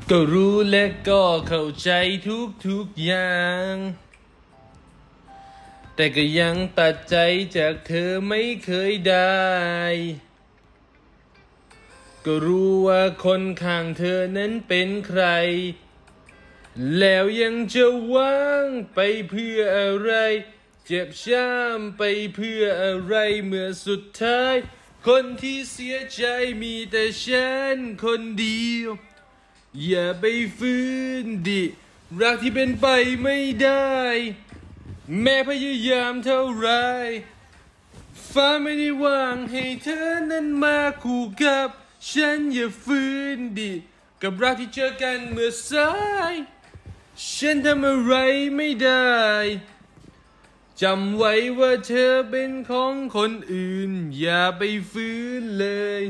ก็รู้และก็เข้าใจทุกอย่างแต่ก็ยังตัดใจจากเธอไม่เคยได้ก็รู้ว่าคนข้างเธอนั้นเป็นใครแล้วยังจะหวังไปเพื่ออะไรเจ็บช้ำไปเพื่ออะไรเมื่อสุดท้ายคนที่เสียใจมีแต่ฉันคนเดียวอย่าไปฟื้นดิรักที่เป็นไปไม่ได้แม้พยายามเท่าไรฟ้าไม่ได้วางให้เธอนั้นมาคู่กับฉันอย่าฟื้นดิกับรักที่เจอกันเมื่อสายฉันทำอะไรไม่ได้จำไว้ว่าเธอเป็นของคนอื่นอย่าไปฟื้นเลย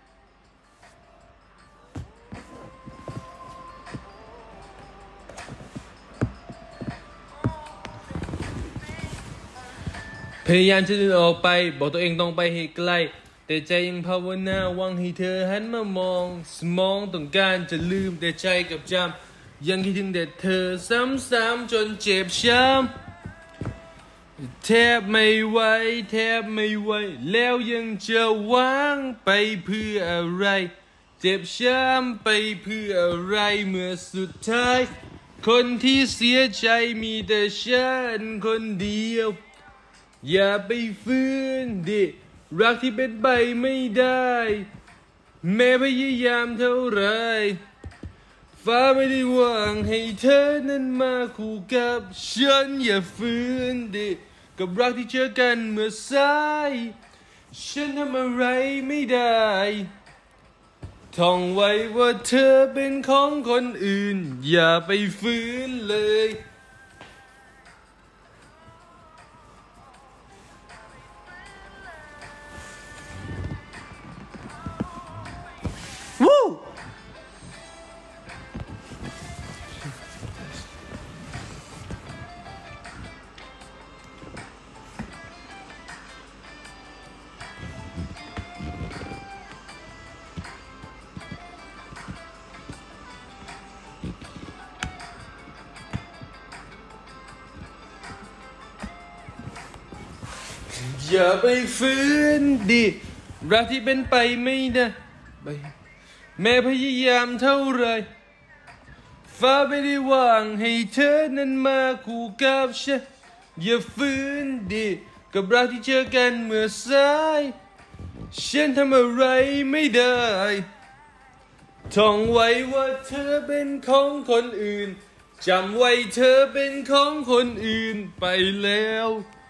พยายามจะเดินออกไปบอกตัวเองต้องไปให้ไกลแต่ใจยังภาวนาหวังให้เธอหันมามองสมองต้องการจะลืมแต่ใจกับจำยังคิดถึงแต่เธอซ้ำๆจนเจ็บช้ำแทบไม่ไหวแล้วยังจะหวังไปเพื่ออะไรเจ็บช้ำไปเพื่ออะไรเมื่อสุดท้ายคนที่เสียใจมีแต่ฉันคนเดียวอย่าไปฟื้นดิรักที่เป็นไปไม่ได้แม้พยายามเท่าไรฟ้าไม่ได้วางให้เธอนั้นมาคู่กับฉันอย่าฟื้นดิกับรักที่เจอกันเมื่อสายฉันทำอะไรไม่ได้ท่องไว้ว่าเธอเป็นของคนอื่นอย่าไปฟื้นเลยวู้อย่าไปฟื้นดิรักที่เป็นไปไม่ได้แม้พยายามเท่าไรฟ้าไม่ได้วางให้เธอนั้นมาคู่กับฉันอย่าฟื้นดิกับรักที่เจอกันเมื่อสายฉันทำอะไรไม่ได้ท่องไว้ว่าเธอเป็นของคนอื่นจำไว้เธอเป็นของคนอื่นไปแล้ว